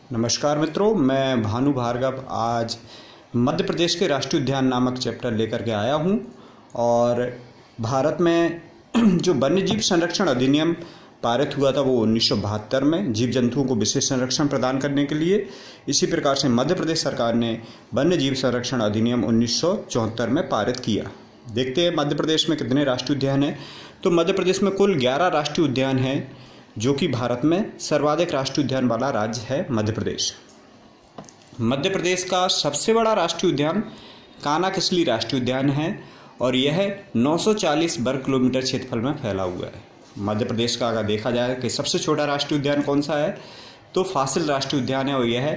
नमस्कार मित्रों, मैं भानु भार्गव आज मध्य प्रदेश के राष्ट्रीय उद्यान नामक चैप्टर लेकर के आया हूं। और भारत में जो वन्यजीव संरक्षण अधिनियम पारित हुआ था वो 1972 में जीव जंतुओं को विशेष संरक्षण प्रदान करने के लिए। इसी प्रकार से मध्य प्रदेश सरकार ने वन्यजीव संरक्षण अधिनियम 1974 में पारित किया। देखते हैं मध्य प्रदेश में कितने राष्ट्रीय उद्यान हैं। तो मध्य प्रदेश में कुल 11 राष्ट्रीय उद्यान हैं, जो कि भारत में सर्वाधिक राष्ट्रीय उद्यान वाला राज्य है मध्य प्रदेश। मध्य प्रदेश का सबसे बड़ा राष्ट्रीय उद्यान कान्हा-किसली राष्ट्रीय उद्यान है और यह 940 वर्ग किलोमीटर क्षेत्रफल में फैला हुआ है। मध्य प्रदेश का अगर देखा जाए कि सबसे छोटा राष्ट्रीय उद्यान कौन सा है, तो फासिल राष्ट्रीय उद्यान है और यह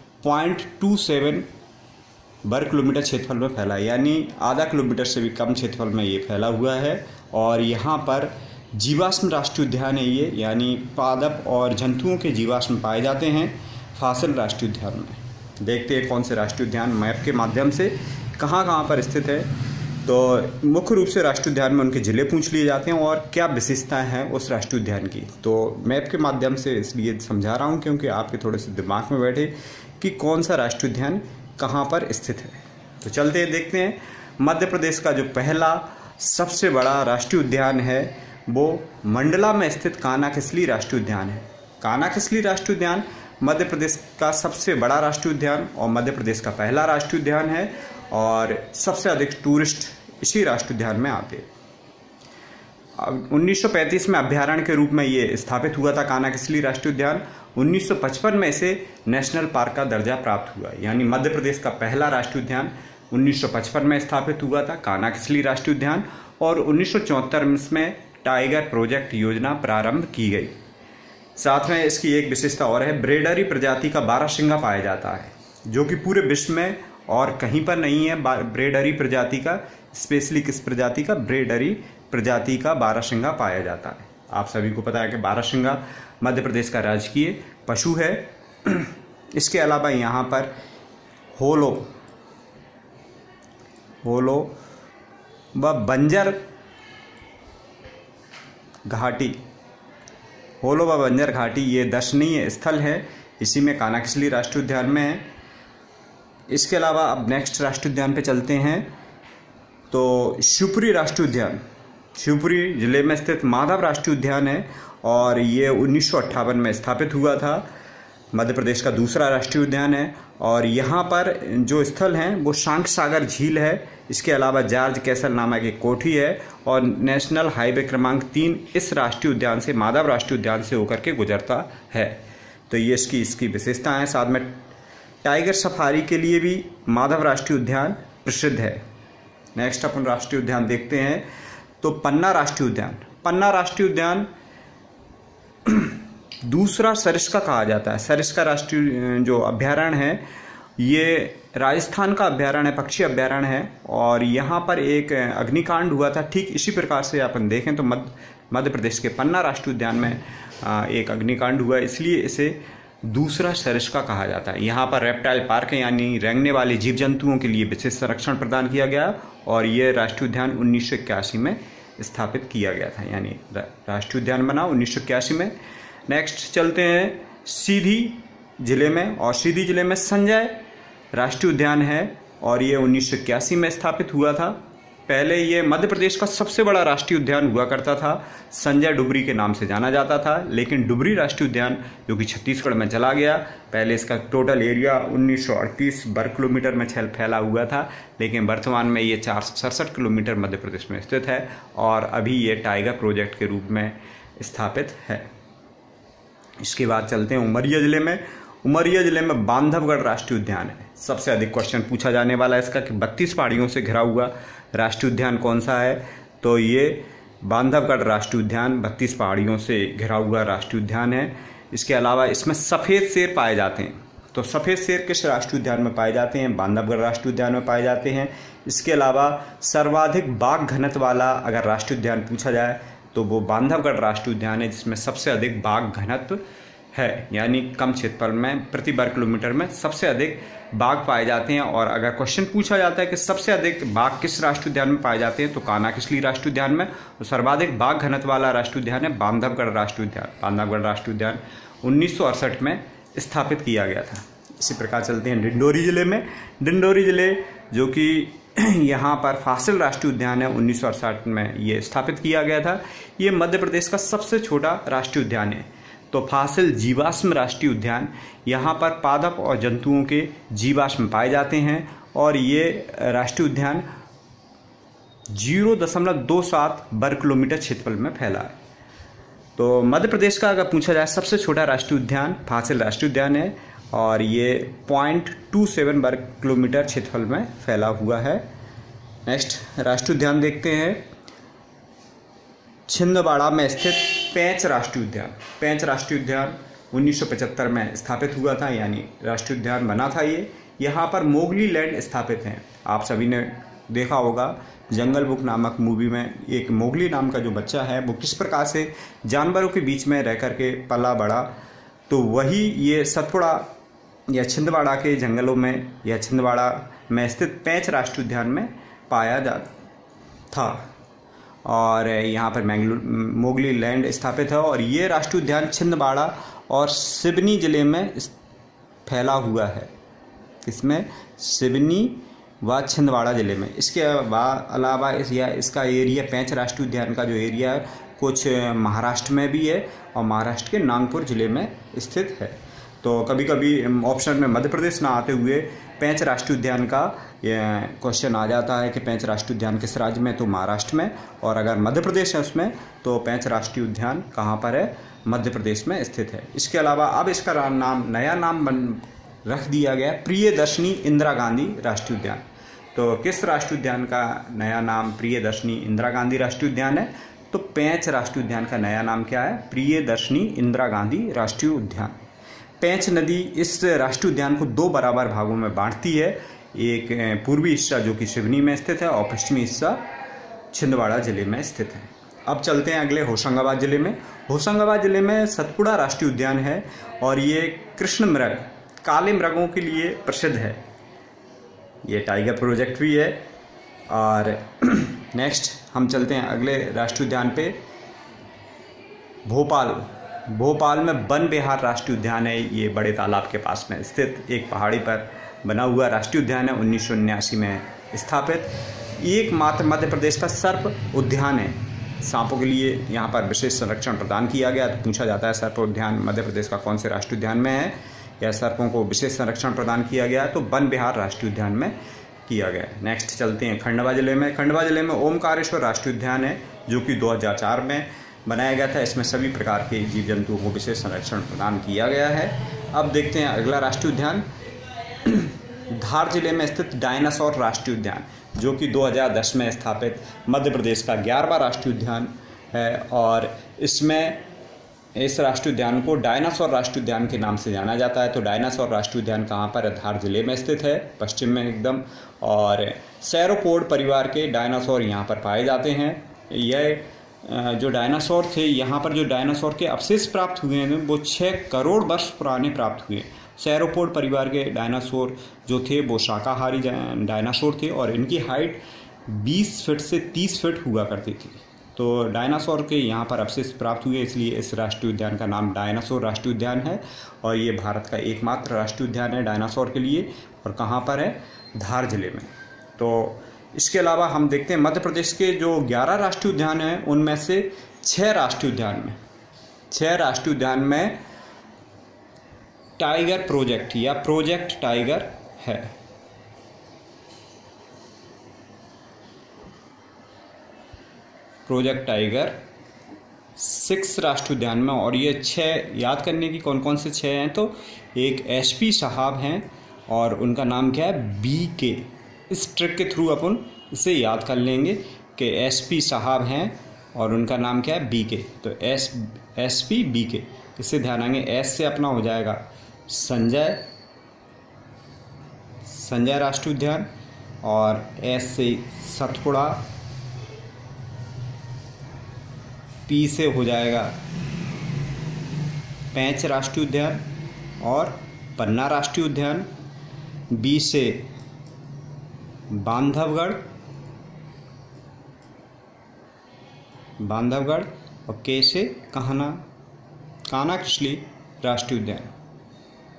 0.27 वर्ग किलोमीटर क्षेत्रफल में फैला है, यानी आधा किलोमीटर से भी कम क्षेत्रफल में ये फैला हुआ है। और यहाँ पर जीवाश्म राष्ट्रीय उद्यान है ये, यानी पादप और जंतुओं के जीवाश्म पाए जाते हैं फासिल राष्ट्रीय उद्यान में। देखते हैं कौन से राष्ट्रीय उद्यान मैप के माध्यम से कहाँ पर स्थित है। तो मुख्य रूप से राष्ट्रीय उद्यान में उनके ज़िले पूछ लिए जाते हैं और क्या विशेषताएं हैं उस राष्ट्रीय उद्यान की। तो मैप के माध्यम से इसलिए समझा रहा हूँ क्योंकि आपके थोड़े से दिमाग में बैठे कि कौन सा राष्ट्रीय उद्यान कहाँ पर स्थित है। तो चलते हैं देखते हैं। मध्य प्रदेश का जो पहला सबसे बड़ा राष्ट्रीय उद्यान है वो मंडला में स्थित कान्हा-किसली राष्ट्रीय उद्यान है। कान्हा-किसली राष्ट्रीय उद्यान मध्य प्रदेश का सबसे बड़ा राष्ट्रीय उद्यान और मध्य प्रदेश का पहला राष्ट्रीय उद्यान है और सबसे अधिक टूरिस्ट इसी राष्ट्रीय उद्यान में आते हैं। अब 1935 में अभ्यारण्य के रूप में ये स्थापित हुआ था कान्हा-किसली राष्ट्रीय उद्यान। 1955 में इसे नेशनल पार्क का दर्जा प्राप्त हुआ, यानी मध्य प्रदेश का पहला राष्ट्रीय उद्यान 1955 में स्थापित हुआ था कान्हा-किसली राष्ट्रीय उद्यान। और 1974 में टाइगर प्रोजेक्ट योजना प्रारंभ की गई। साथ में इसकी एक विशेषता और है, ब्रेडरी प्रजाति का बारहसिंगा पाया जाता है, जो कि पूरे विश्व में और कहीं पर नहीं है। ब्रेडरी प्रजाति का, स्पेशली किस प्रजाति का, ब्रेडरी प्रजाति का बारहसिंगा पाया जाता है। आप सभी को पता है कि बारहसिंगा मध्य प्रदेश का राजकीय पशु है। इसके अलावा यहाँ पर होलो व बंजर घाटी, होलो व बंजर घाटी ये दर्शनीय स्थल है, इसी में कान्हा-किसली राष्ट्रीय उद्यान में है। इसके अलावा अब नेक्स्ट राष्ट्रीय उद्यान पे चलते हैं। तो शिवपुरी राष्ट्रीय उद्यान शिवपुरी जिले में स्थित माधव राष्ट्रीय उद्यान है और ये 1958 में स्थापित हुआ था। मध्य प्रदेश का दूसरा राष्ट्रीय उद्यान है और यहाँ पर जो स्थल हैं वो शांख सागर झील है। इसके अलावा जॉर्ज कैसल नामक एक कोठी है और नेशनल हाईवे क्रमांक 3 इस राष्ट्रीय उद्यान से, माधव राष्ट्रीय उद्यान से होकर के गुजरता है। तो ये इसकी विशेषता है। साथ में टाइगर सफारी के लिए भी माधव राष्ट्रीय उद्यान प्रसिद्ध है। नेक्स्ट अपन राष्ट्रीय उद्यान देखते हैं। तो पन्ना राष्ट्रीय उद्यान दूसरा सरिस्का कहा जाता है। सरिस्का राष्ट्रीय जो अभ्यारण्य है ये राजस्थान का अभ्यारण्य है, पक्षी अभ्यारण्य है और यहाँ पर एक अग्निकांड हुआ था। ठीक इसी प्रकार से अपन देखें तो मध्य प्रदेश के पन्ना राष्ट्रीय उद्यान में एक अग्निकांड हुआ, इसलिए इसे दूसरा सरिस्का कहा जाता है। यहाँ पर रेप्टाइल पार्क है, यानी रेंगने वाले जीव जंतुओं के लिए विशेष संरक्षण प्रदान किया गया और ये राष्ट्रीय उद्यान 1981 में स्थापित किया गया था, यानी राष्ट्रीय उद्यान बना 1981 में। नेक्स्ट चलते हैं सीधी जिले में, और सीधी जिले में संजय राष्ट्रीय उद्यान है और ये 1981 में स्थापित हुआ था। पहले ये मध्य प्रदेश का सबसे बड़ा राष्ट्रीय उद्यान हुआ करता था, संजय डुबरी के नाम से जाना जाता था, लेकिन डुबरी राष्ट्रीय उद्यान जो कि छत्तीसगढ़ में चला गया। पहले इसका टोटल एरिया 1938 वर्ग किलोमीटर में फैला हुआ था, लेकिन वर्तमान में ये 467 किलोमीटर मध्य प्रदेश में स्थित है और अभी ये टाइगर प्रोजेक्ट के रूप में स्थापित है। इसके बाद चलते हैं उमरिया जिले में। उमरिया जिले में बांधवगढ़ राष्ट्रीय उद्यान है। सबसे अधिक क्वेश्चन पूछा जाने वाला है इसका कि 32 पहाड़ियों से घिरा हुआ राष्ट्रीय उद्यान कौन सा है। तो ये बांधवगढ़ राष्ट्रीय उद्यान 32 पहाड़ियों से घिरा हुआ राष्ट्रीय उद्यान है। इसके अलावा इसमें सफ़ेद शेर पाए जाते हैं। तो सफ़ेद शेर किस राष्ट्रीय उद्यान में पाए जाते हैं? बांधवगढ़ राष्ट्रीय उद्यान में पाए जाते हैं। इसके अलावा सर्वाधिक बाघ घनत्व वाला अगर राष्ट्रीय उद्यान पूछा जाए तो वो बांधवगढ़ राष्ट्रीय उद्यान है, जिसमें सबसे अधिक बाघ घनत्व है, यानी कम क्षेत्रफल में प्रति वर्ग किलोमीटर में सबसे अधिक बाघ पाए जाते हैं। और अगर क्वेश्चन पूछा जाता है कि सबसे अधिक बाघ किस राष्ट्रीय उद्यान में पाए जाते हैं तो कान्हा-किसली राष्ट्रीय उद्यान में। तो सर्वाधिक बाघ घनत्व वाला राष्ट्रीय उद्यान है बांधवगढ़ राष्ट्रीय उद्यान। बांधवगढ़ राष्ट्रीय उद्यान 1968 में स्थापित किया गया था। इसी प्रकार चलते हैं डिंडोरी जिले में। डिंडोरी जिले जो कि यहाँ पर फासिल राष्ट्रीय उद्यान है, 1968 में ये स्थापित किया गया था। ये मध्य प्रदेश का सबसे छोटा राष्ट्रीय उद्यान है। तो फासिल जीवाश्म राष्ट्रीय उद्यान, यहाँ पर पादप और जंतुओं के जीवाश्म पाए जाते हैं और ये राष्ट्रीय उद्यान 0.27 वर्ग किलोमीटर क्षेत्रफल में फैला है। तो मध्य प्रदेश का अगर पूछा जाए सबसे छोटा राष्ट्रीय उद्यान फासिल राष्ट्रीय उद्यान है और ये 0.27 वर्ग किलोमीटर क्षेत्रफल में फैला हुआ है। नेक्स्ट राष्ट्रीय उद्यान देखते हैं। छिंदवाड़ा में स्थित पेंच राष्ट्रीय उद्यान। पेंच राष्ट्रीय उद्यान 1975 में स्थापित हुआ था, यानी राष्ट्रीय उद्यान बना था ये। यहाँ पर मोगली लैंड स्थापित हैं। आप सभी ने देखा होगा जंगल बुक नामक मूवी में एक मोगली नाम का जो बच्चा है वो किस प्रकार से जानवरों के बीच में रह कर के पला बड़ा, तो वही ये सतपुड़ा या छिंदवाड़ा के जंगलों में या छिंदवाड़ा में स्थित पेंच राष्ट्रीय उद्यान में पाया जाता था। और यहाँ पर मोगली लैंड स्थापित है और ये राष्ट्रीय उद्यान छिंदवाड़ा और सिवनी जिले में फैला हुआ है। इसमें सिवनी व छिंदवाड़ा जिले में। इसके अलावा इसका एरिया पेंच राष्ट्रीय उद्यान का जो एरिया है कुछ महाराष्ट्र में भी है और महाराष्ट्र के नागपुर जिले में स्थित है। तो कभी कभी ऑप्शन में मध्य प्रदेश ना आते हुए पेंच राष्ट्रीय उद्यान का क्वेश्चन आ जाता है कि पेंच राष्ट्रीय उद्यान किस राज्य में, तो महाराष्ट्र में, और अगर मध्य प्रदेश है उसमें तो पेंच राष्ट्रीय उद्यान कहाँ पर है, मध्य प्रदेश में स्थित है। इसके अलावा अब इसका नया नाम रख दिया गया प्रियदर्शनी इंदिरा गांधी राष्ट्रीय उद्यान। तो किस राष्ट्रीय उद्यान का नया नाम प्रियदर्शनी इंदिरा गांधी राष्ट्रीय उद्यान है, तो पेंच राष्ट्रीय उद्यान का नया नाम क्या है, प्रियदर्शनी इंदिरा गांधी राष्ट्रीय उद्यान। पेंच नदी इस राष्ट्रीय उद्यान को 2 बराबर भागों में बांटती है। एक पूर्वी हिस्सा जो कि सिवनी में स्थित है और पश्चिमी हिस्सा छिंदवाड़ा जिले में स्थित है। अब चलते हैं अगले होशंगाबाद जिले में। होशंगाबाद जिले में सतपुड़ा राष्ट्रीय उद्यान है और ये कृष्ण मृग, काले मृगों के लिए प्रसिद्ध है। ये टाइगर प्रोजेक्ट भी है। और नेक्स्ट हम चलते हैं अगले राष्ट्रीय उद्यान पे, भोपाल में वन विहार राष्ट्रीय उद्यान है। ये बड़े तालाब के पास में स्थित एक पहाड़ी पर बना हुआ राष्ट्रीय उद्यान है, 1979 में स्थापित। एकमात्र मध्य प्रदेश का सर्प उद्यान है। सांपों के लिए यहाँ पर विशेष संरक्षण प्रदान किया गया। तो पूछा जाता है सर्प उद्यान मध्य प्रदेश का कौन से राष्ट्रीय उद्यान में है या सर्पों को विशेष संरक्षण प्रदान किया गया, तो वन विहार राष्ट्रीय उद्यान में किया गया। नेक्स्ट चलते हैं खंडवा जिले में। खंडवा जिले में ओमकारेश्वर राष्ट्रीय उद्यान है जो कि 2004 में बनाया गया था। इसमें सभी प्रकार के जीव जंतुओं को विशेष संरक्षण प्रदान किया गया है। अब देखते हैं अगला राष्ट्रीय उद्यान, धार जिले में स्थित डायनासोर राष्ट्रीय उद्यान जो कि 2010 में स्थापित मध्य प्रदेश का 11वां राष्ट्रीय उद्यान है। और इसमें इस राष्ट्रीय उद्यान को डायनासोर राष्ट्रीय उद्यान के नाम से जाना जाता है। तो डायनासोर राष्ट्रीय उद्यान कहाँ पर है, धार जिले में स्थित है, पश्चिम में एकदम। और सैरोपोड परिवार के डायनासोर यहाँ पर पाए जाते हैं। यह जो डायनासोर थे, यहाँ पर जो डायनासोर के अवशेष प्राप्त हुए हैं वो 6 करोड़ वर्ष पुराने प्राप्त हुए। सैरोपोड परिवार के डायनासोर जो थे वो शाकाहारी डायनासोर थे और इनकी हाइट 20 फीट से 30 फीट हुआ करती थी। तो डायनासोर के यहाँ पर अवशेष प्राप्त हुए, इसलिए इस राष्ट्रीय उद्यान का नाम डायनासोर राष्ट्रीय उद्यान है। और ये भारत का एकमात्र राष्ट्रीय उद्यान है डायनासोर के लिए, और कहाँ पर है, धार जिले में। तो इसके अलावा हम देखते हैं मध्य प्रदेश के जो 11 राष्ट्रीय उद्यान हैं उनमें से 6 राष्ट्रीय उद्यान में टाइगर प्रोजेक्ट या प्रोजेक्ट टाइगर है। प्रोजेक्ट टाइगर 6 राष्ट्रीय उद्यान में, और ये 6 याद करने की कौन कौन से 6 हैं, तो एक एसपी साहब हैं और उनका नाम क्या है, बीके। इस ट्रिक के थ्रू अपन इसे याद कर लेंगे कि एसपी साहब हैं और उनका नाम क्या है, बीके। तो एसपी बीके, इससे ध्यान आएंगे। एस से अपना हो जाएगा संजय राष्ट्रीय उद्यान, और एस से सतपुड़ा, पी से हो जाएगा पेंच राष्ट्रीय उद्यान और पन्ना राष्ट्रीय उद्यान, बी से बांधवगढ़ और के से कान्हा किसली राष्ट्रीय उद्यान।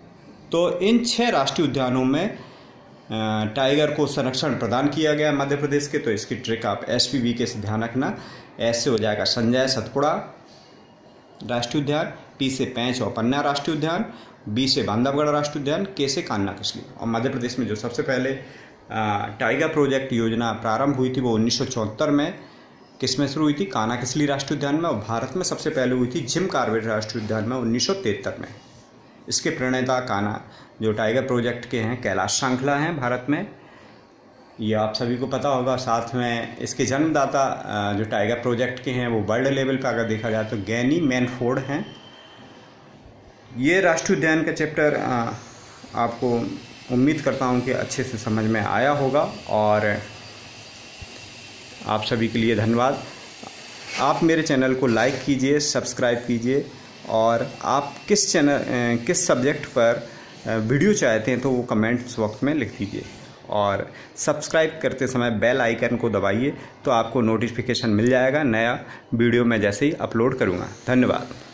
तो इन 6 राष्ट्रीय उद्यानों में टाइगर को संरक्षण प्रदान किया गया मध्य प्रदेश के। तो इसकी ट्रिक आप SPV के से ध्यान रखना। S से हो जाएगा संजय सतपुड़ा राष्ट्रीय उद्यान, P से पेंच और पन्ना राष्ट्रीय उद्यान, B से बांधवगढ़ राष्ट्रीय उद्यान, K से कान्हा किसली। और मध्य प्रदेश में जो सबसे पहले टाइगर प्रोजेक्ट योजना प्रारंभ हुई थी वो 1974 में किस में शुरू हुई थी? कान्हा किसली राष्ट्रीय उद्यान में। और भारत में सबसे पहले हुई थी जिम कॉर्बेट राष्ट्रीय उद्यान में 1973 में। इसके प्रणेता कान्हा जो टाइगर प्रोजेक्ट के हैं कैलाश श्रृंखला हैं भारत में, ये आप सभी को पता होगा। साथ में इसके जन्मदाता जो टाइगर प्रोजेक्ट के हैं वो वर्ल्ड लेवल पर अगर देखा जाए तो गैनी मैनफोर्ड हैं। ये राष्ट्रीय उद्यान का चैप्टर आपको उम्मीद करता हूँ कि अच्छे से समझ में आया होगा। और आप सभी के लिए धन्यवाद। आप मेरे चैनल को लाइक कीजिए, सब्सक्राइब कीजिए, और आप किस सब्जेक्ट पर वीडियो चाहते हैं तो वो कमेंट्स बॉक्स में लिख दीजिए। और सब्सक्राइब करते समय बेल आइकन को दबाइए तो आपको नोटिफिकेशन मिल जाएगा नया वीडियो मैं जैसे ही अपलोड करूँगा। धन्यवाद।